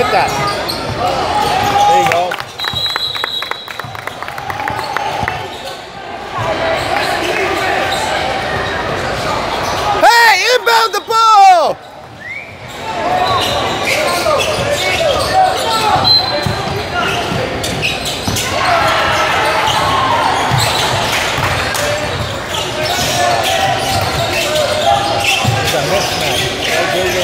Hit that. There you go. Hey, inbound the ball! It's a mismatch. There you go.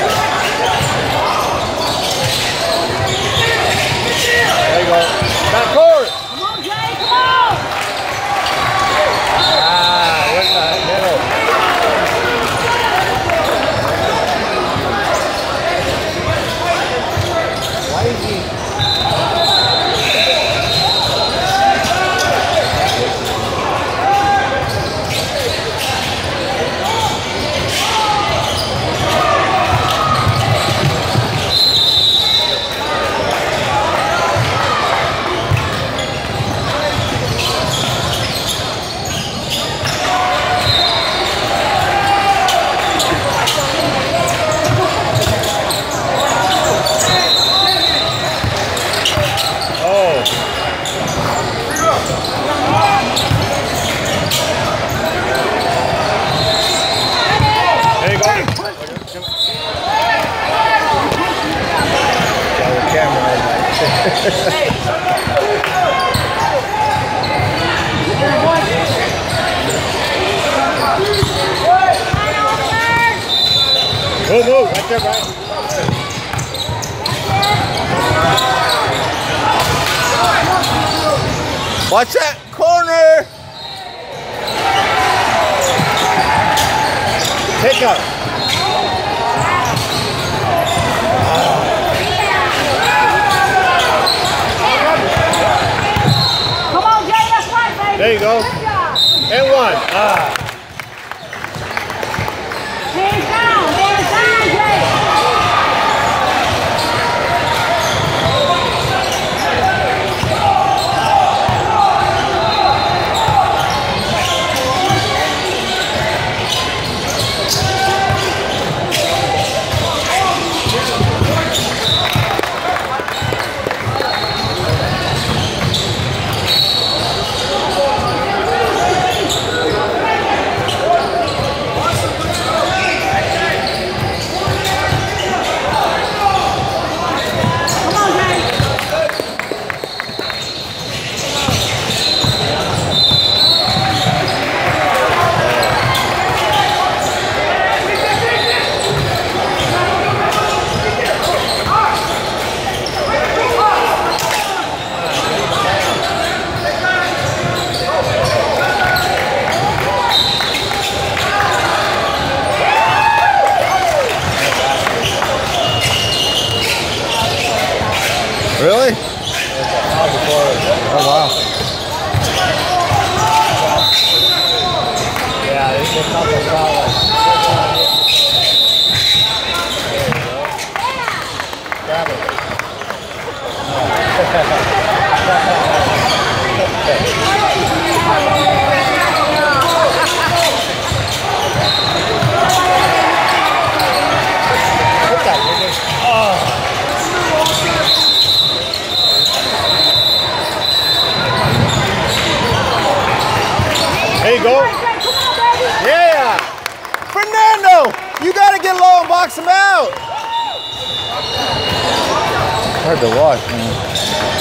Back court. Come on, Jay, come on. Ah, where's the middle? Why is he? Move, right there, Brian. Watch that corner. Pick up. Come on, Jay, that's right, baby. There you go. And one. Hands down, Jay. Really? Oh, wow. Yeah, this is a couple fouls. Grab it. Put that, nigga. Oh. There you go. Yeah. Fernando, you got to get low and box him out. Hard to watch, man.